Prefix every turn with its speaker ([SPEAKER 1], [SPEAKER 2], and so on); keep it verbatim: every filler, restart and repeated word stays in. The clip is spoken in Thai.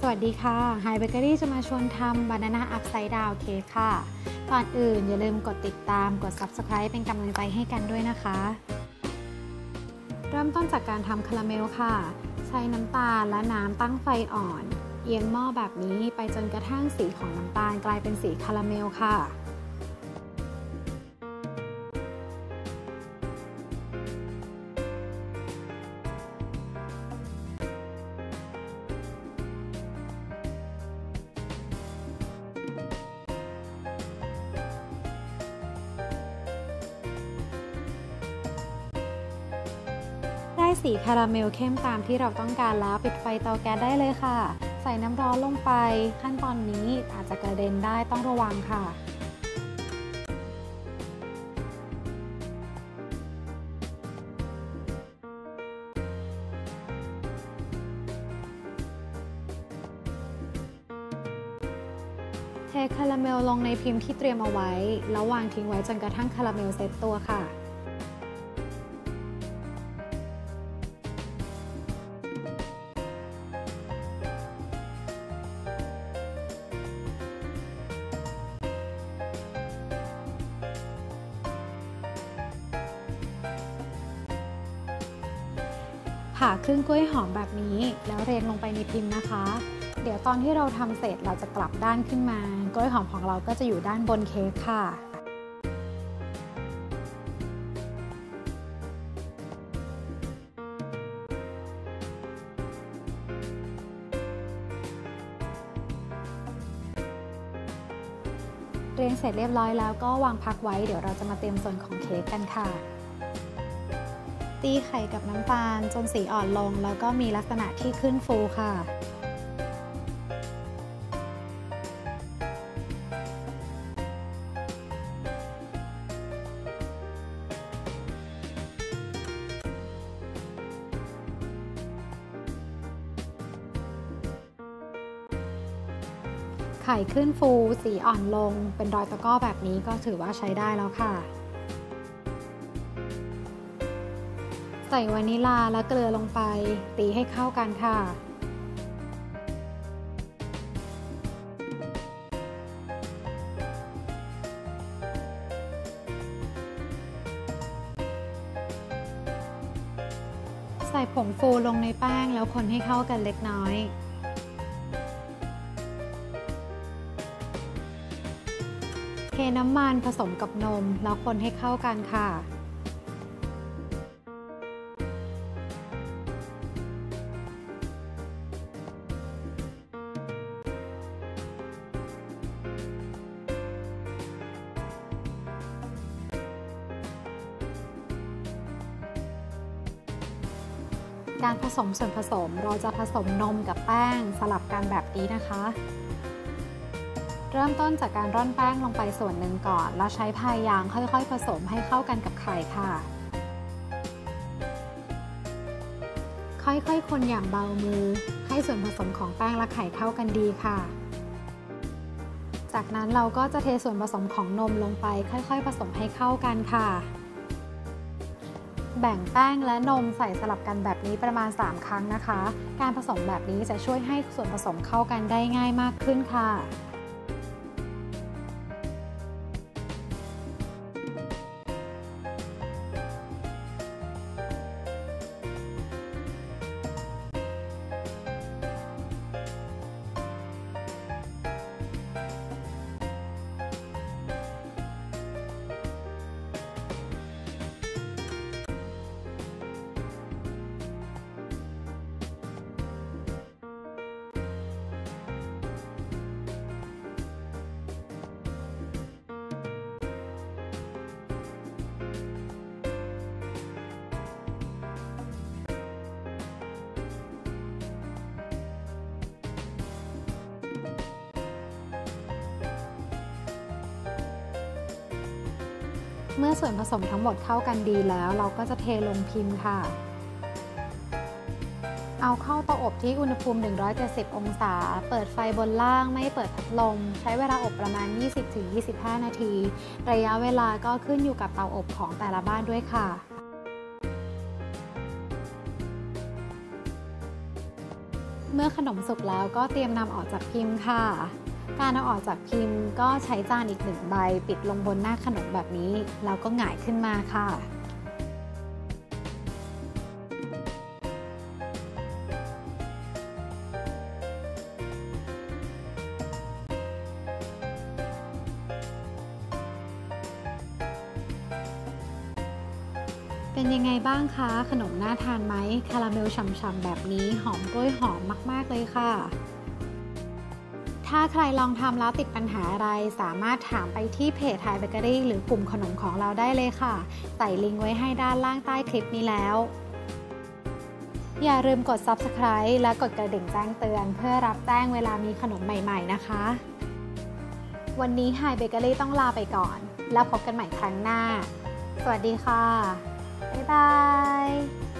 [SPEAKER 1] สวัสดีค่ะ Hi Bakery จะมาชวนทำ Banana Upside Down Cake ค่ะ ก่อนอื่นอย่าลืมกดติดตาม กด Subscribe เป็นกำลังใจให้กันด้วยนะคะ เริ่มต้นจากการทำคาราเมลค่ะ ใช้น้ำตาลและน้ำตั้งไฟอ่อน เอียงหม้อแบบนี้ไปจนกระทั่งสีของน้ำตาลกลายเป็นสีคาราเมลค่ะได้สีคาราเมลเข้มตามที่เราต้องการแล้วปิดไฟเตาแก๊สได้เลยค่ะใส่น้ำร้อนลงไปขั้นตอนนี้อาจจะกระเด็นได้ต้องระวังค่ะเทคาราเมลลงในพิมพ์ที่เตรียมเอาไว้แล้ววางทิ้งไว้จนกระทั่งคาราเมลเซ็ตตัวค่ะผ่าครึ่งกล้วยหอมแบบนี้แล้วเรียงลงไปในพิมพ์นะคะเดี๋ยวตอนที่เราทำเสร็จเราจะกลับด้านขึ้นมากล้วยหอมของเราก็จะอยู่ด้านบนเค้กค่ะเรียงเสร็จเรียบร้อยแล้วก็วางพักไว้เดี๋ยวเราจะมาเตรียมส่วนของเค้กกันค่ะตีไข่กับน้ำตาลจนสีอ่อนลงแล้วก็มีลักษณะที่ขึ้นฟูค่ะไข่ขึ้นฟูสีอ่อนลงเป็นรอยตะกร้อแบบนี้ก็ถือว่าใช้ได้แล้วค่ะใส่วานิลลาและเกลือลงไปตีให้เข้ากันค่ะใส่ผงฟูลงในแป้งแล้วคนให้เข้ากันเล็กน้อยเทน้ำมันผสมกับนมแล้วคนให้เข้ากันค่ะการผสมส่วนผสมเราจะผสมนมกับแป้งสลับกันแบบนี้นะคะเริ่มต้นจากการร่อนแป้งลงไปส่วนหนึ่งก่อนแล้วใช้พายยางค่อยๆผสมให้เข้ากันกับไข่ค่ะค่อยๆคนอย่างเบามือให้ส่วนผสมของแป้งและไข่เข้ากันดีค่ะจากนั้นเราก็จะเทส่วนผสมของนมลงไปค่อยๆผสมให้เข้ากันค่ะแบ่งแป้งและนมใส่สลับกันแบบนี้ประมาณสามครั้งนะคะการผสมแบบนี้จะช่วยให้ส่วนผสมเข้ากันได้ง่ายมากขึ้นค่ะเมื่อส่วนผสมทั้งหมดเข้ากันดีแล้วเราก็จะเทลงพิมพ์ค่ะเอาเข้าเตาอบที่อุณหภูมิหนึ่งร้อยเจ็ดสิบองศาเปิดไฟบนล่างไม่เปิดพัดลมใช้เวลาอบประมาณ ยี่สิบถึงยี่สิบห้า นาทีระยะเวลาก็ขึ้นอยู่กับเตาอบของแต่ละบ้านด้วยค่ะ เมื่อขนมสุกแล้วก็เตรียมนำออกจากพิมพ์ค่ะการเอาออกจากพิมพ์ก็ใช้จานอีกหนึ่งใบปิดลงบนหน้าขนมแบบนี้แล้วก็หงายขึ้นมาค่ะเป็นยังไงบ้างคะขนมน่าทานไหมคาราเมลฉ่ำๆแบบนี้หอมกล้วยหอมมากๆเลยค่ะถ้าใครลองทำแล้วติดปัญหาอะไรสามารถถามไปที่เพจ Thai Bakery หรือกลุ่มขนมของเราได้เลยค่ะใส่ลิงก์ไว้ให้ด้านล่างใต้คลิปนี้แล้วอย่าลืมกด ซับสไครบ์ และกดกระดิ่งแจ้งเตือนเพื่อรับแจ้งเวลามีขนมใหม่ๆนะคะวันนี้ Thai Bakery ต้องลาไปก่อนแล้วพบกันใหม่ครั้งหน้าสวัสดีค่ะบ๊ายบาย